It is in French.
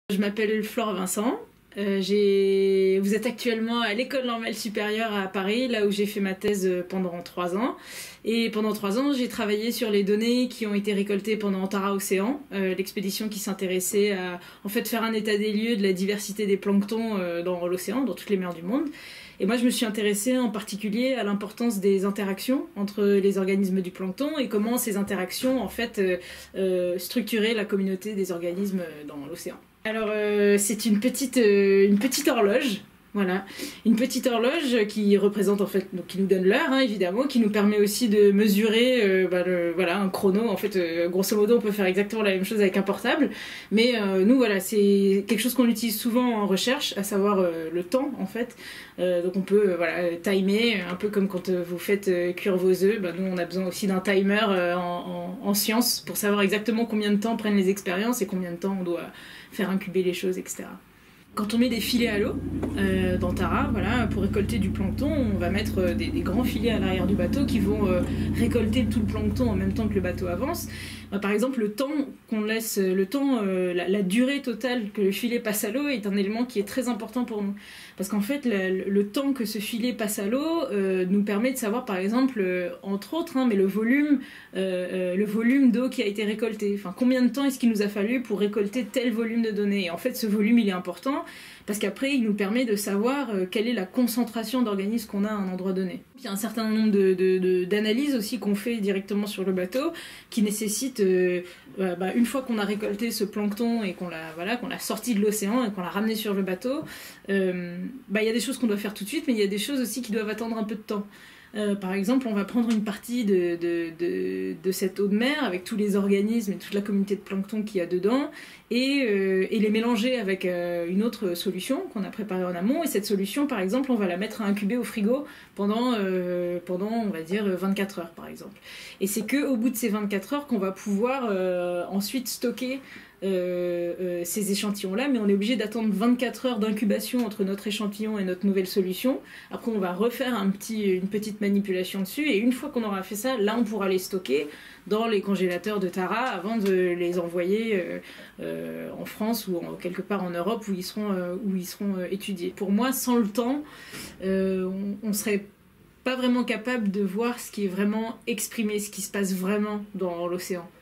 Je m'appelle Flore Vincent. Vous êtes actuellement à l'École normale supérieure à Paris, là où j'ai fait ma thèse pendant 3 ans. Et pendant 3 ans, j'ai travaillé sur les données qui ont été récoltées pendant Tara Océan, l'expédition qui s'intéressait à en fait faire un état des lieux de la diversité des planctons dans l'océan, dans toutes les mers du monde. Et moi, je me suis intéressée en particulier à l'importance des interactions entre les organismes du plancton et comment ces interactions en fait structuraient la communauté des organismes dans l'océan. Alors c'est une petite horloge, voilà, une petite horloge qui représente en fait, donc qui nous donne l'heure évidemment, qui nous permet aussi de mesurer voilà, un chrono. En fait, grosso modo, on peut faire exactement la même chose avec un portable, mais nous voilà, c'est quelque chose qu'on utilise souvent en recherche, à savoir le temps en fait. Donc on peut voilà, timer, un peu comme quand vous faites cuire vos œufs. Nous on a besoin aussi d'un timer en sciences pour savoir exactement combien de temps prennent les expériences et combien de temps on doit faire incuber les choses, etc. Quand on met des filets à l'eau dans Tara, voilà, pour récolter du plancton, on va mettre des grands filets à l'arrière du bateau qui vont récolter tout le plancton en même temps que le bateau avance. Par exemple, le temps qu'on laisse, la durée totale que le filet passe à l'eau est un élément qui est très important pour nous. Parce qu'en fait, le temps que ce filet passe à l'eau nous permet de savoir, par exemple, entre autres, mais le volume d'eau qui a été récolté. Enfin, combien de temps est-ce qu'il nous a fallu pour récolter tel volume de données. Et en fait, ce volume, il est important parce qu'après, il nous permet de savoir quelle est la concentration d'organismes qu'on a à un endroit donné. Il y a un certain nombre d'analyses aussi qu'on fait directement sur le bateau qui nécessitent, une fois qu'on a récolté ce plancton et qu'on l'a sorti de l'océan et qu'on l'a ramené sur le bateau, il y a des choses qu'on doit faire tout de suite, mais il y a des choses aussi qui doivent attendre un peu de temps. Par exemple, on va prendre une partie de cette eau de mer avec tous les organismes et toute la communauté de plancton qu'il y a dedans et les mélanger avec une autre solution qu'on a préparée en amont. Et cette solution, par exemple, on va la mettre à incuber au frigo pendant on va dire, 24 heures, par exemple. Et c'est qu'au bout de ces 24 heures qu'on va pouvoir ensuite stocker ces échantillons-là, mais on est obligé d'attendre 24 heures d'incubation entre notre échantillon et notre nouvelle solution. Après, on va refaire une petite manipulation dessus, et une fois qu'on aura fait ça, là, on pourra les stocker dans les congélateurs de Tara avant de les envoyer en France ou quelque part en Europe où ils seront étudiés. Pour moi, sans le temps, on serait pas vraiment capable de voir ce qui est vraiment exprimé, ce qui se passe vraiment dans l'océan.